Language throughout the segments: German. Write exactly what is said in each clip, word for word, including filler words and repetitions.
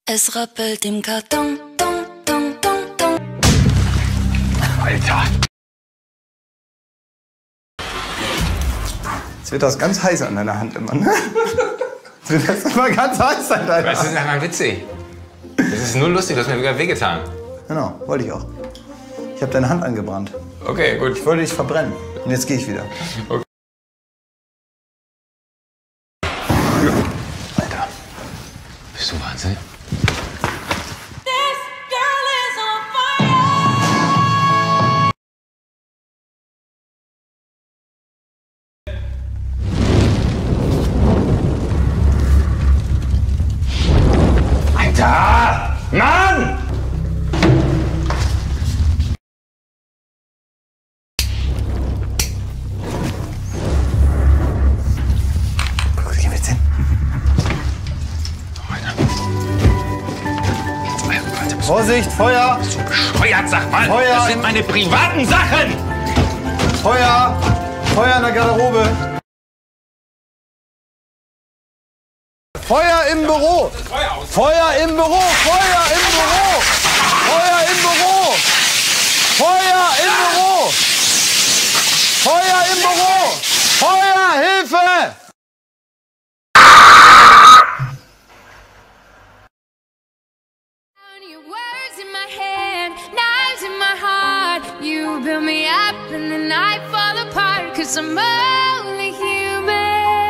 Es rappelt im Karton, dong, dong, dong, dong. Alter! Jetzt wird das ganz heiß an deiner Hand immer, ne? Jetzt wird das immer ganz heiß an deiner Hand. Das ist nicht mal witzig. Das ist nur lustig, du hast mir sogar wehgetan. Genau, wollte ich auch. Ich habe deine Hand angebrannt. Okay, gut. Ich wollte dich verbrennen. Und jetzt gehe ich wieder. Okay. Alter, bist du Wahnsinn? Alter! Mann! Wo gehen wir jetzt hin? Vorsicht, Feuer! Bist du bescheuert, sag mal! Feuer! Das sind meine privaten Sachen! Feuer! Feuer in der Garderobe! Feuer im Büro! Feuer im Büro! Feuer im Büro! Feuer im Büro! Feuer im Büro! Feuer im Büro! Feuer! Hilfe! Your words in my head, knives in my heart. You build me up and then I fall apart. Cause I'm only human.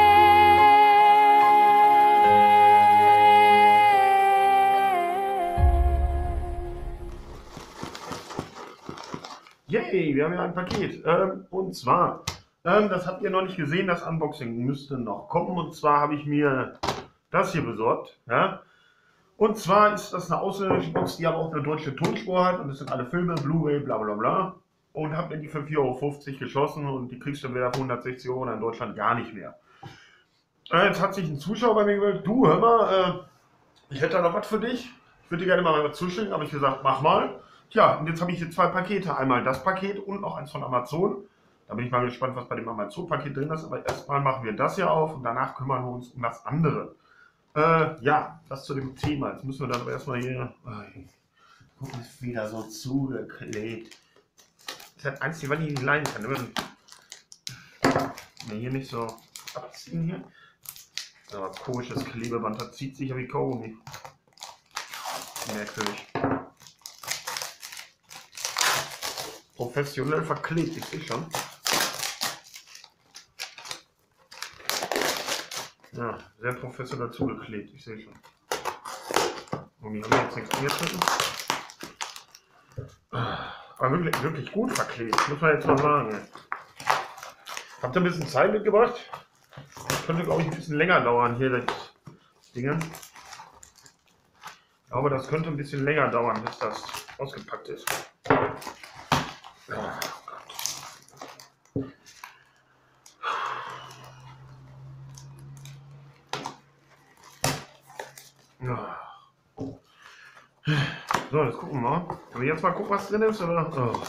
Yay, wir haben ja ein Paket. Ähm, und zwar, ähm, das habt ihr noch nicht gesehen, das Unboxing müsste noch kommen. Und zwar habe ich mir das hier besorgt. Ja? Und zwar ist das eine ausländische Box, die aber auch eine deutsche Tonspur hat. Und das sind alle Filme, Blu-ray, bla bla bla. Und habe mir die für vier Euro fünfzig geschossen und die kriegst du wieder für hundertsechzig Euro in Deutschland gar nicht mehr. Äh, jetzt hat sich ein Zuschauer bei mir gesagt, du hör mal, äh, ich hätte da noch was für dich. Ich würde dir gerne mal was zuschicken, habe ich gesagt, mach mal. Tja, und jetzt habe ich hier zwei Pakete. Einmal das Paket und noch eins von Amazon. Da bin ich mal gespannt, was bei dem Amazon-Paket drin ist. Aber erstmal machen wir das hier auf und danach kümmern wir uns um das andere. Äh, ja, das zu dem Thema. Jetzt müssen wir dann aber erstmal hier... Oh, ist wieder so zugeklebt. Das hat eins, die man nicht leihen kann. Ne? Hier nicht so abziehen hier. Aber komisches Klebeband, das zieht sich ja wie Kaugummi. Merkwürdig. Professionell verklebt, ich sehe schon. Ja, sehr professionell zugeklebt, ich sehe schon. Und die haben jetzt nichts angeschnitten. Aber wirklich, wirklich gut verklebt, muss man jetzt mal sagen. Habt ihr ein bisschen Zeit mitgebracht? Das könnte, glaube ich, ein bisschen länger dauern hier, das Ding. Ich glaube, das könnte ein bisschen länger dauern, bis das ausgepackt ist. Oh Gott. So, jetzt gucken wir mal. Können wir jetzt mal gucken, was drin ist? Oder? Oh.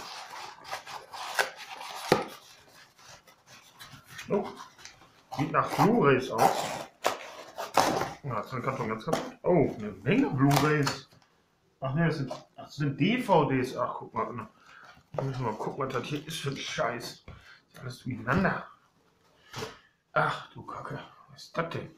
Oh. Sieht nach Blu-rays aus. Ja, das ist ein Karton ganz kaputt. Oh, eine Menge Blu-rays. Ach ne, das sind, das sind D V Ds. Ach, guck mal. Da müssen wir mal gucken, was das hier ist für ein Scheiß. Ist alles durcheinander. Ach du Kacke. Was ist das denn?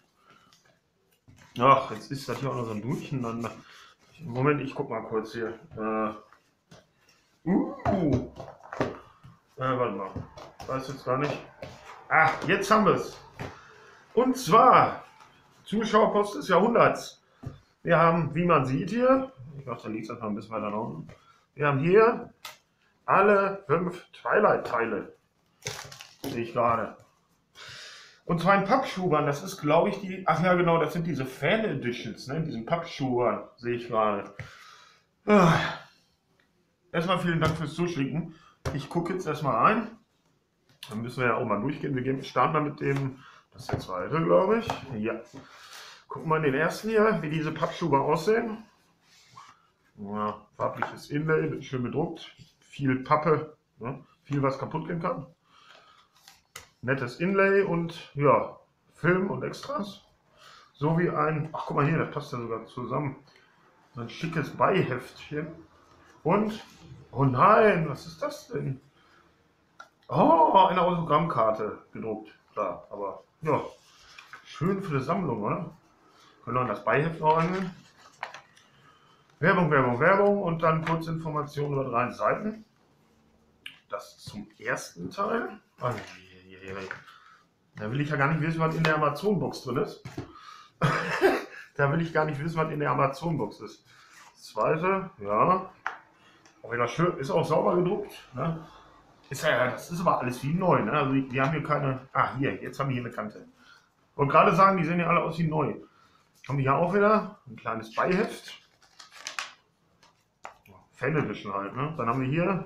Ach, jetzt ist das hier auch noch so ein Durcheinander. Moment, ich guck mal kurz hier. Äh, uh. Äh, warte mal. Ich weiß jetzt gar nicht. Ach, jetzt haben wir es. Und zwar Zuschauerpost des Jahrhunderts. Wir haben, wie man sieht hier, ich mache den Links einfach ein bisschen weiter nach unten. Wir haben hier alle fünf Twilight-Teile. Sehe ich gerade. Und zwar in Pappschubern. Das ist, glaube ich, die. Ach ja, genau, das sind diese Fan-Editions, ne? In diesen Pappschubern. Sehe ich gerade. Ah. Erstmal vielen Dank fürs Zuschicken. Ich gucke jetzt erstmal rein. Dann müssen wir ja auch mal durchgehen. Wir gehen, starten mal mit dem. Das ist der zweite, glaube ich. Ja. Gucken wir in den ersten hier, wie diese Pappschuber aussehen. Ja, farbliches Inlay, schön bedruckt. Viel Pappe, ne? Viel was kaputt gehen kann. Nettes Inlay und ja, Film und Extras. So wie ein, ach guck mal hier, das passt ja sogar zusammen. So ein schickes Beiheftchen. Und, oh nein, was ist das denn? Oh, eine Autogrammkarte gedruckt. Klar, aber ja, schön für die Sammlung, oder? Können wir das Beiheft noch angeln? Werbung, Werbung, Werbung und dann Kurzinformationen über drei Seiten. Das zum ersten Teil. Oh, je, je, je, je. Da will ich ja gar nicht wissen, was in der Amazon-Box drin ist. Da will ich gar nicht wissen, was in der Amazon-Box ist. Das zweite, ja. Auch wieder schön, ist auch sauber gedruckt. Ne? Ist ja, das ist aber alles wie neu. Ne? Also die haben hier keine. Ah, hier, jetzt haben wir hier eine Kante. Und gerade sagen, die sehen ja alle aus wie neu. Haben wir hier auch wieder ein kleines Beiheft. Fan Edition halt. Ne? Dann haben wir hier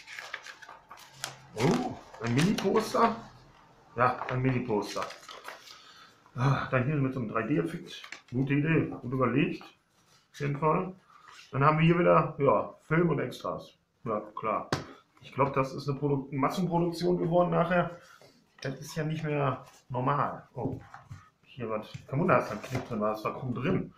oh, ein Mini-Poster. Ja, ein Mini-Poster. Ah, dann hier mit so einem drei D-Effekt. Gute Idee, gut überlegt. Auf jeden Fall. Dann haben wir hier wieder ja, Film und Extras. Ja, klar. Ich glaube, das ist eine Produ Massenproduktion geworden nachher. Das ist ja nicht mehr normal. Oh, hier was. Kein Wunder, dass da ein Knick drin war. Das war kaum drin.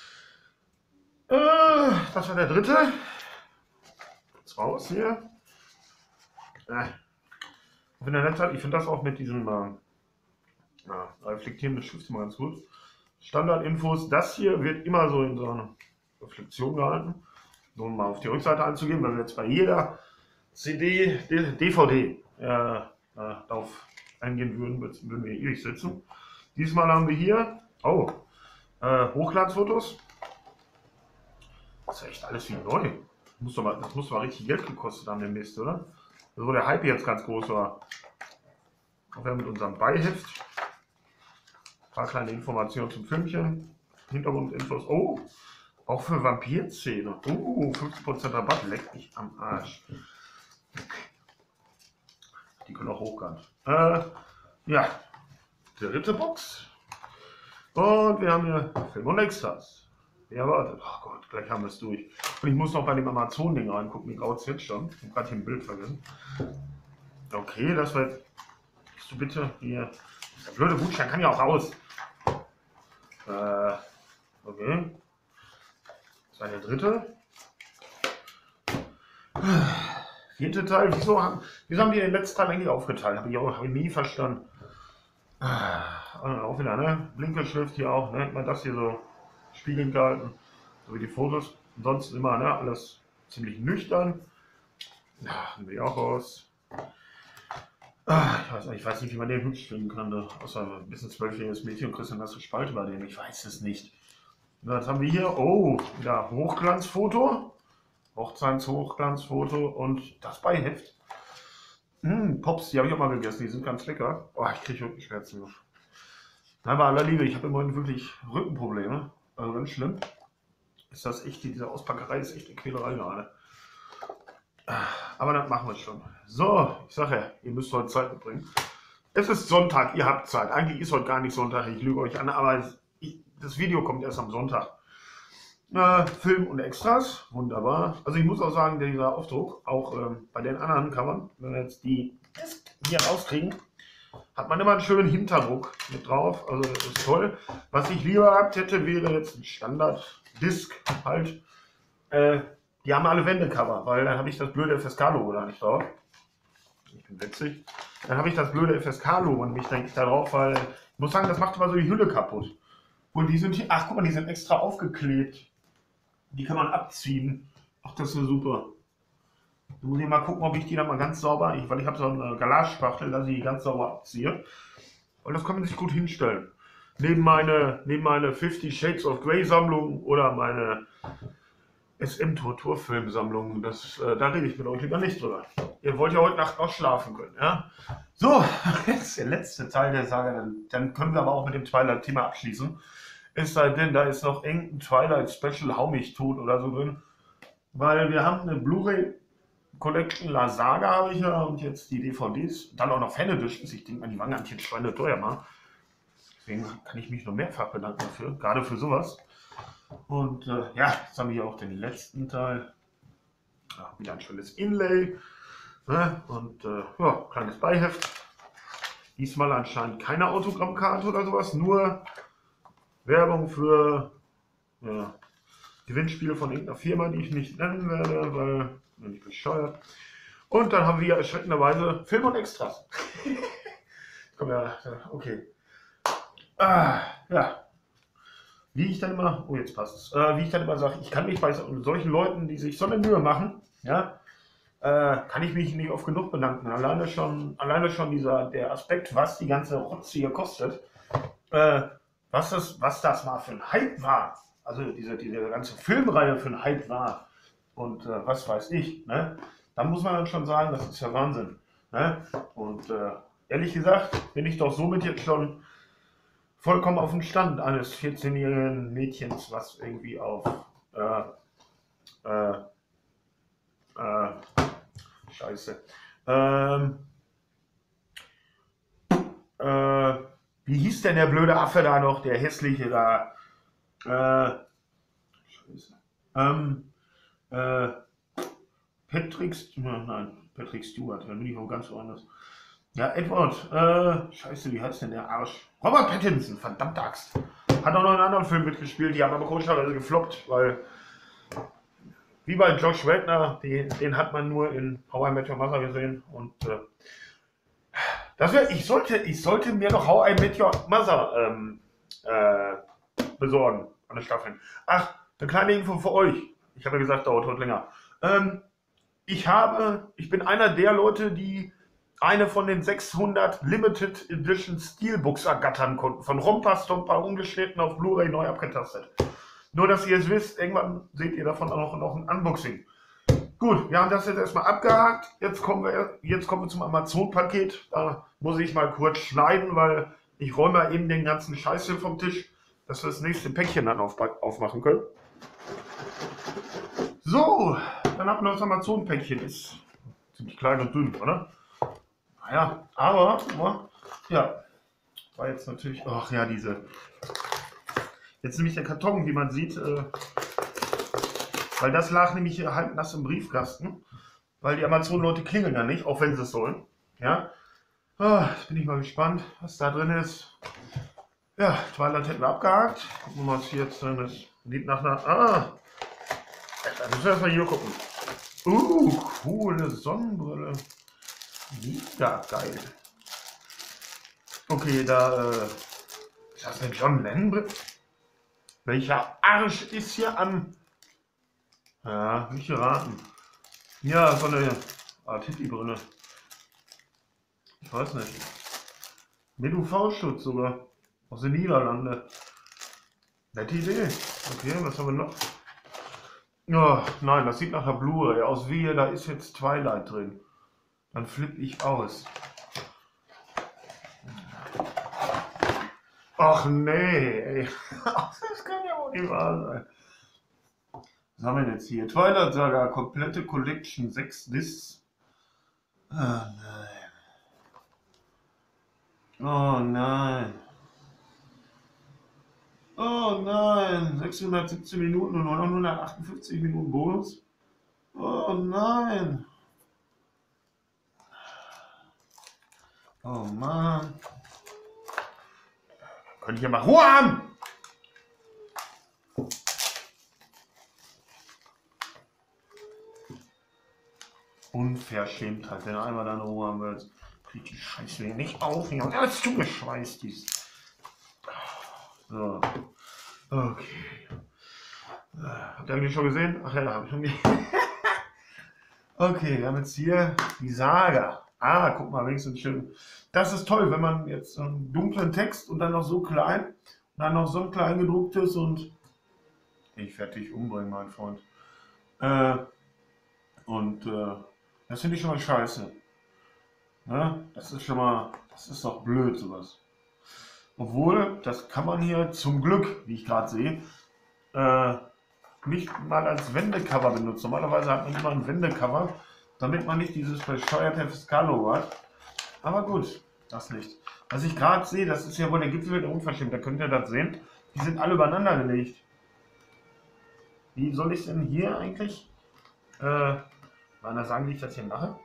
Äh, das war der dritte. Jetzt raus hier. Äh. Ich finde find das auch mit diesem äh, ja, reflektierenden Schrift immer ganz gut. Standardinfos. Das hier wird immer so in so einer Reflexion gehalten. Nur um mal auf die Rückseite anzugehen, weil wir jetzt bei jeder C D, D V D äh, äh, darauf eingehen würden, würden wir ewig sitzen. Diesmal haben wir hier oh, äh, Hochglanzfotos. Das ist echt alles wie neu. Das muss doch mal, das muss doch mal richtig Geld gekostet haben, der Mist, oder? Also wo der Hype jetzt ganz groß war. Auch wir mit unserem Beiheft. Ein paar kleine Informationen zum Filmchen. Hintergrundinfos. Oh, auch für Vampirszene. Oh, fünfzig Prozent Rabatt. Leck mich am Arsch. Die können auch hochkant. Äh, ja, dritte Box. Und wir haben hier Film und Extras. Ja, warte. Oh Gott, gleich haben wir es durch. Und ich muss noch bei dem Amazon-Ding reingucken. Wie graut es jetzt schon? Ich habe gerade hier ein Bild vergessen. Okay, das war jetzt. Bist du bitte hier. Der blöde Gutschein kann ja auch raus. Äh, okay. Das war der dritte. Vierte Teil. Wieso haben, wieso haben die den letzten Teil eigentlich aufgeteilt? Habe ich auch hab ich nie verstanden. Auch wieder, ne? Blinkerschrift hier auch, ne? Man das hier so spiegelnd gehalten. So wie die Fotos. Ansonsten immer, ne? Alles ziemlich nüchtern. Ja, haben wir auch aus. Ah, ich, weiß, ich weiß nicht, wie man den hübsch finden kann. Da. Außer ein bisschen zwölfjähriges Mädchen und Christian hast du Spalte bei dem. Ich weiß es nicht. Na, jetzt haben wir hier, oh, wieder Hochglanzfoto. Hochzeits-Hochglanzfoto und das Beiheft. Mmh, Pops, die habe ich auch mal gegessen, die sind ganz lecker. Oh, ich kriege Rückenschmerzen. Nein, bei aller Liebe, ich habe im Moment wirklich Rückenprobleme. Also ganz schlimm. Ist das echt, diese Auspackerei ist echt eine Quälerei gerade. Aber das machen wir schon. So, ich sage ja, ihr müsst heute Zeit mitbringen. Es ist Sonntag, ihr habt Zeit. Eigentlich ist heute gar nicht Sonntag, ich lüge euch an, aber es, ich, das Video kommt erst am Sonntag. Äh, Film und Extras, wunderbar. Also ich muss auch sagen, dieser Aufdruck, auch ähm, bei den anderen Covern, wenn wir jetzt die hier rauskriegen, hat man immer einen schönen Hinterdruck mit drauf. Also das ist toll. Was ich lieber gehabt hätte, wäre jetzt ein Standard-Disc halt. Äh, die haben alle Wendecover, weil dann habe ich das blöde F S K-Logo da nicht drauf. Ich bin witzig. Dann habe ich das blöde F S K-Logo und mich denke ich da drauf, weil ich muss sagen, das macht immer so die Hülle kaputt. Und die sind hier, ach guck mal, die sind extra aufgeklebt. Die kann man abziehen. Ach, das ist ja super. Da muss ich mal gucken, ob ich die dann mal ganz sauber, ich, weil ich habe so eine Galaspachtel, dass ich die ganz sauber abziehe. Und das kann man sich gut hinstellen. Neben meine, neben meine Fifty Shades of Grey Sammlung oder meine S M-Torturfilm-Sammlung, das, äh, da rede ich mit euch lieber nicht drüber. Ihr wollt ja heute Nacht noch schlafen können, ja? So, jetzt der letzte Teil der Saga, dann, dann können wir aber auch mit dem Twilight-Thema abschließen. Es sei denn, da ist noch irgendein Twilight Special Hau mich tot oder so drin. Weil wir haben eine Blu-ray Collection La Saga habe ich ja und jetzt die D V Ds. Dann auch noch Fan Editions. Ich denke mal, die waren ganz jetzt schweineteuer mal. Deswegen kann ich mich nur mehrfach bedanken dafür. Gerade für sowas. Und äh, ja, jetzt haben wir hier auch den letzten Teil. Ja, wieder ein schönes Inlay. Ne? Und äh, ja, kleines Beiheft. Diesmal anscheinend keine Autogrammkarte oder sowas, nur Werbung für ja, Gewinnspiele von irgendeiner Firma, die ich nicht nennen werde, weil bin ich bescheuert. Und dann haben wir erschreckenderweise Film und Extras. Komm ja, okay. Ah, ja. Wie ich dann immer, oh jetzt passt es, äh, wie ich dann immer sage, ich kann mich bei solchen Leuten, die sich so eine Mühe machen, ja, äh, kann ich mich nicht oft genug bedanken. Alleine schon, alleine schon dieser, der Aspekt, was die ganze Rotze hier kostet, äh, was das, was das mal für ein Hype war, also diese, diese ganze Filmreihe für ein Hype war und äh, was weiß ich, ne, da muss man dann schon sagen, das ist ja Wahnsinn, ne, und äh, ehrlich gesagt bin ich doch somit jetzt schon vollkommen auf dem Stand eines vierzehnjährigen Mädchens, was irgendwie auf äh, äh, äh, Scheiße. Ähm, äh, wie hieß denn der blöde Affe da noch, der hässliche da? Äh, Scheiße. Ähm, äh, Patrick, nein, Patrick Stewart, da bin ich auch ganz woanders. Ja, Edward, äh, scheiße, wie heißt denn der Arsch? Robert Pattinson, verdammte Axt. Hat auch noch in einem anderen Film mitgespielt, die haben aber komischerweise gefloppt, weil, wie bei Josh Radnor, die, den hat man nur in How I Met Your Mother gesehen und, äh, das wär, ich sollte, ich sollte mir noch How I Met Your Mother, ähm, äh, besorgen, an der Staffel. Ach, eine kleine Info für euch. Ich habe ja gesagt, dauert heute länger. Ähm, ich habe, ich bin einer der Leute, die eine von den sechshundert Limited Edition Steelbooks ergattern konnten. Von Rompa Stompa ungeschnitten auf Blu-ray neu abgetastet. Nur, dass ihr es wisst, irgendwann seht ihr davon auch noch, noch ein Unboxing. Gut, wir haben das jetzt erstmal abgehakt. Jetzt kommen wir, jetzt kommen wir zum Amazon-Paket. Da muss ich mal kurz schneiden, weil ich räume mal eben den ganzen Scheiß hier vom Tisch, dass wir das nächste Päckchen dann auf, aufmachen können. So, dann haben wir das Amazon-Päckchen. Ist ziemlich klein und dünn, oder? Naja, aber, ja, war jetzt natürlich, ach ja, diese, jetzt nämlich der Karton, wie man sieht, äh, weil das lag nämlich hier halb nass im Briefkasten, weil die Amazon-Leute klingeln ja nicht, auch wenn sie es sollen, ja. Ah, jetzt bin ich mal gespannt, was da drin ist. Ja, Twilight hätten wir abgehakt, gucken wir mal, was hier jetzt drin ist. Sieht nach einer, ah, da müssen wir erstmal hier gucken. Uh, coole Sonnenbrille. Mega geil. Okay, da äh, ist das eine John Lennon Brille? Welcher Arsch ist hier am... Ja, nicht geraten. Ja, so eine Art Hippie-Brille. Ich weiß nicht. Mit U V-Schutz sogar. Aus den Niederlanden. Nette Idee. Okay, was haben wir noch? Oh, nein, das sieht nach der Blu-ray aus. Wie, da ist jetzt Twilight drin. Dann flippe ich aus. Ach nee, ey. Das kann ja wohl nicht wahr sein. Was haben wir jetzt hier? Twilight Saga, komplette Collection, sechs Discs. Oh nein. Oh nein. Oh nein. sechshundertsiebzehn Minuten und neunhundertachtundfünfzig Minuten Bonus. Oh nein. Oh Mann. Könnte ich ja mal Ruhe haben! Unverschämtheit, wenn du einmal deine Ruhe haben willst. Krieg die Scheiße nicht auf. Ja, ist zugeschweißt, dies. So. Okay. Habt ihr eigentlich schon gesehen? Ach ja, hab ich schon gesehen. Okay, wir haben jetzt hier die Saga. Ah, guck mal, wenigstens schön. Das ist toll, wenn man jetzt einen dunklen Text und dann noch so klein, und dann noch so ein klein gedrucktes und ich werde dich umbringen, mein Freund. Äh, und äh, das finde ich schon mal scheiße. Ja, das ist schon mal, das ist doch blöd, sowas. Obwohl, das kann man hier zum Glück, wie ich gerade sehe, äh, nicht mal als Wendecover benutzen. Normalerweise hat man immer ein Wendecover, damit man nicht dieses bescheuerte Fiscalo hat. Aber gut, das nicht. Was ich gerade sehe, das ist ja wohl der Gipfel der Unverschämtheit. Da könnt ihr das sehen. Die sind alle übereinander gelegt. Wie soll ich denn hier eigentlich, äh, wann das sagen, wie ich das hier mache?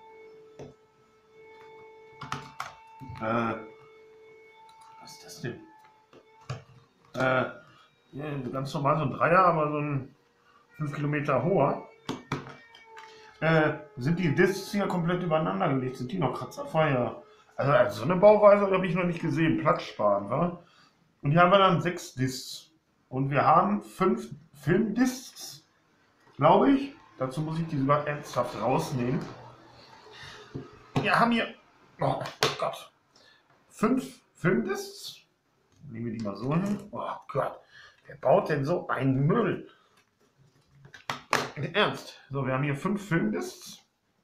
Äh, was ist das denn? Äh, Ja, ganz normal so ein Dreier, aber so ein fünf Kilometer hoher. Äh, sind die Discs hier komplett übereinander gelegt? Sind die noch kratzerfrei? Ja. Also, also so eine Bauweise habe ich noch nicht gesehen. Platz sparen, wa? Und hier haben wir dann sechs Discs. Und wir haben fünf Filmdiscs, glaube ich. Dazu muss ich die sogar ernsthaft rausnehmen. Wir haben hier, oh Gott, fünf Filmdiscs. Nehmen wir die mal so hin. Oh Gott, wer baut denn so einen Müll? Im Ernst. So, wir haben hier fünf Filmdiscs.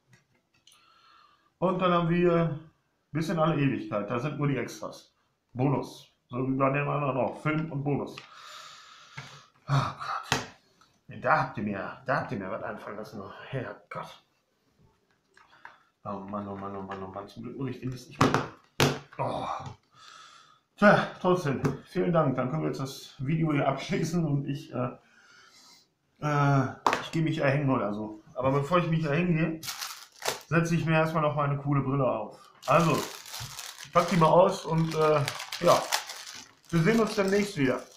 Und dann haben wir bis in alle Ewigkeit. Da sind nur die Extras. Bonus. So wie bei dem anderen auch. Film und Bonus. Oh Gott. Da habt ihr mir, da habt ihr mir was einfallen lassen. Herrgott. Oh Mann, oh Mann, oh Mann, oh Mann. Zum Glück muss ich den das nicht mehr. Oh. Tja, trotzdem. Vielen Dank. Dann können wir jetzt das Video hier abschließen und ich, äh, äh, ich gehe mich erhängen oder so. Aber bevor ich mich erhängen gehe, setze ich mir erstmal noch meine coole Brille auf. Also, ich pack die mal aus und, äh, ja. Wir sehen uns demnächst wieder.